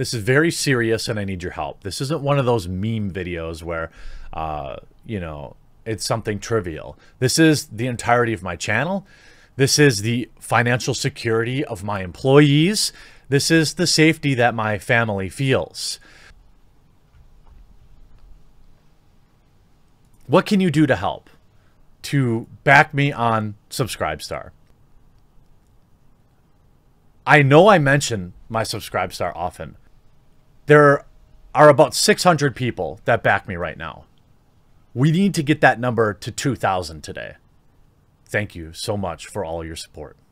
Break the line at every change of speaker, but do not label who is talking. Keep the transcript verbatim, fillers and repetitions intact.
This is very serious and I need your help. This isn't one of those meme videos where, uh, you know, it's something trivial. This is the entirety of my channel. This is the financial security of my employees. This is the safety that my family feels. What can you do to help? To back me on Subscribestar. I know I mention my Subscribestar often. There are about six hundred people that back me right now. We need to get that number to two thousand today. Thank you so much for all your support.